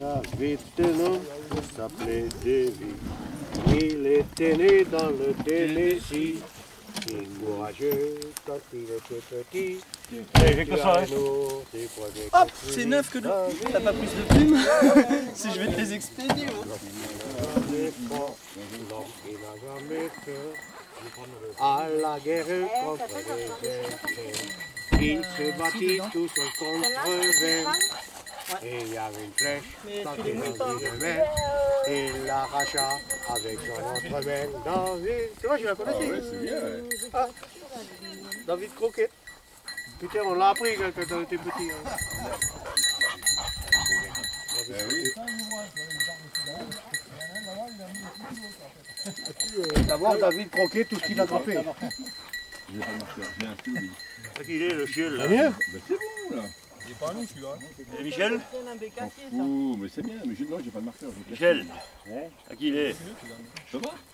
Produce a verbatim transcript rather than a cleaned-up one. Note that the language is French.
David Tennant s'appelait David. Il était né dans le Tennessee. Il est courageux quand il était petit. J'ai que ça, hein. Hop, c'est neuf que le... T'as pas plus de plumes? Si je vais te les expédier. À la guerre contre les Indiens, il se battit tout seul contre vingt. Et il y avait une flèche dans les mains. Il l'arracha avec son autre main. David, tu vois, je la connais. Ouais, c'est bien, ouais. Ah. David Croquet. Putain, on l'a appris quand on était petit. Hein. Ben oui. D'abord, David Croquet, tout ce qu'il a attrapé. J'ai pas le marqueur, j'ai un flou, lui. C'est qui il est, le chiel là? Bien. Ben c'est bon, là. Il est pas à nous celui-là. Et Michel? Ouh, mais c'est bien, mais je... non, j'ai pas de marqueur. Michel? À qui il est? Ça va?